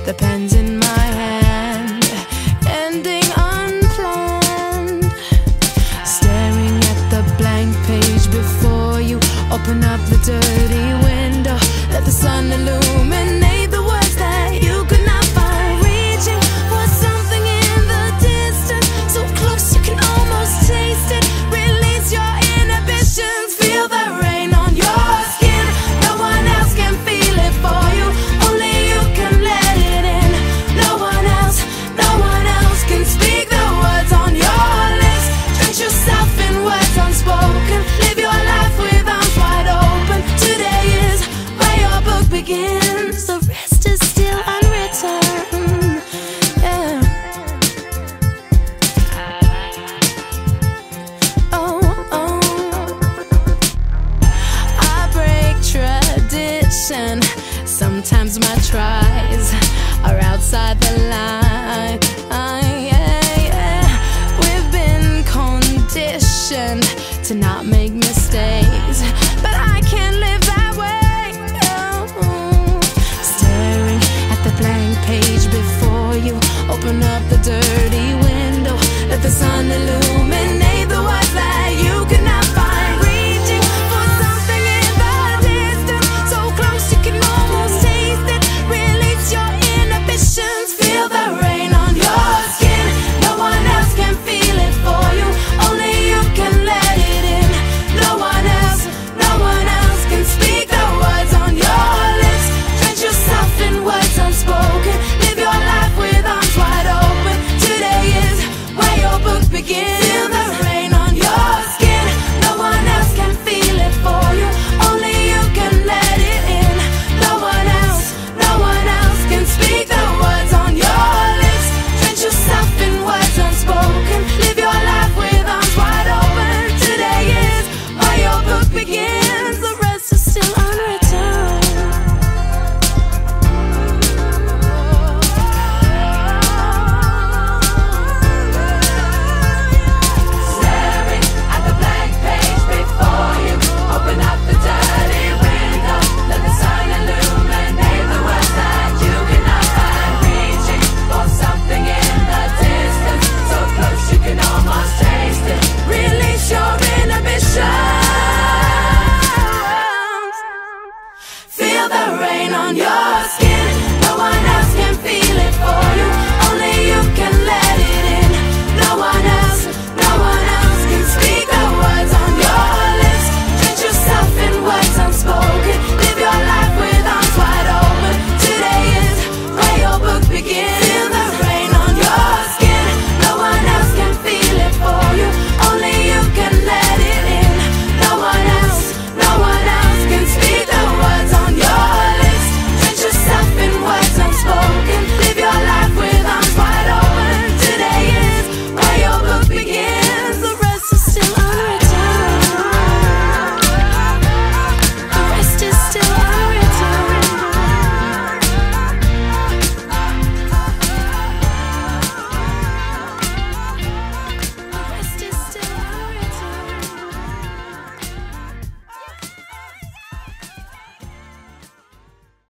the pen's in my hand, ending unplanned. Staring at the blank page before you, open up the dirty window, let the sun illuminate the words that you could not find. Reaching for something in the distance, so close you can almost taste it. Release your inhibitions, feel the rain on your skin. No one else can feel it for you, only you can let it in. No one else can speak the words on your lips. Drench yourself in words unspoken, live your life with arms wide open. Today is where your book begins, the rest is still unwritten. Yeah. Oh, oh. I break tradition, sometimes my tries are outside the line. We've been conditioned to not make mistakes, but I can't live that way. Oh. Staring at the blank page before you, open up the dirty window, let the sun illuminate